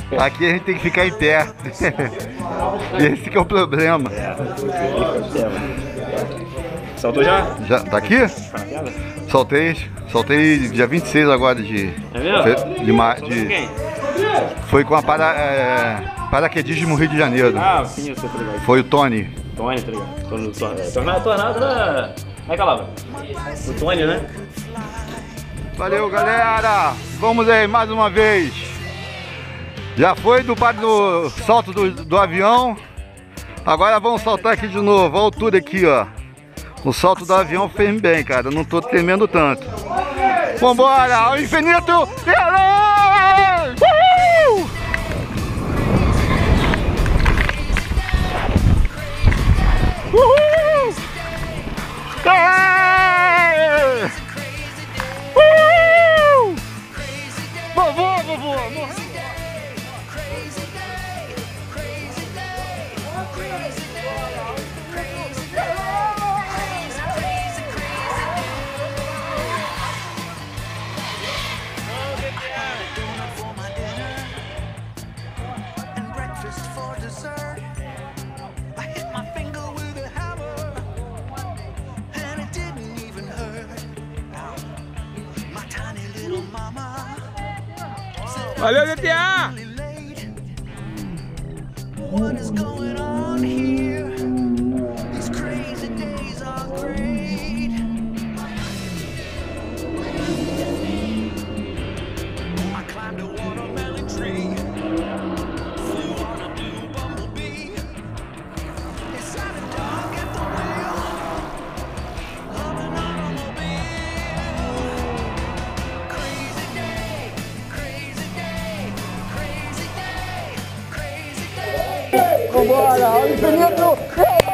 Aqui a gente tem que ficar em pé. Esse que é o problema. Saltou já? Já, tá aqui? Soltei dia 26 agora de... É mesmo? Foi com a paraquedismo Rio de Janeiro. Ah, sim, eu sei, tá ligado. Foi o Tony. Tony, tá ligado. Tornado da... Como é que ela? O Tony, né? Valeu, galera! Vamos aí, mais uma vez. Já foi do salto do avião. Agora vamos saltar aqui de novo. Olha a altura aqui, ó. O salto do avião fez bem, cara. Não tô tremendo tanto. Vambora! Ao infinito! E além! Uhul! Uhul! Aê! Uhul! Vovô! Valeu, GTA! What is going on here? These crazy days are great. I climbed a watermelon tree, flew on a blue bumblebee. It sounded dark at the wheel of an automobile. Crazy day, crazy day, crazy day, crazy day. Vambora, ao infinito!